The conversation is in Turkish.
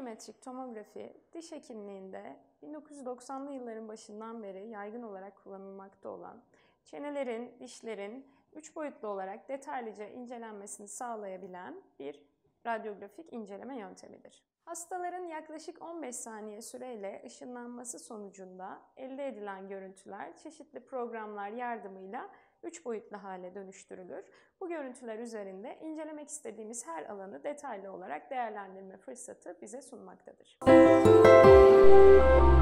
kompiyometrik tomografi, diş hekimliğinde 1990'lı yılların başından beri yaygın olarak kullanılmakta olan, çenelerin, dişlerin 3 boyutlu olarak detaylıca incelenmesini sağlayabilen bir radyografik inceleme yöntemidir. Hastaların yaklaşık 15 saniye süreyle ışınlanması sonucunda elde edilen görüntüler çeşitli programlar yardımıyla 3 boyutlu hale dönüştürülür. Bu görüntüler üzerinde incelemek istediğimiz her alanı detaylı olarak değerlendirme fırsatı bize sunmaktadır.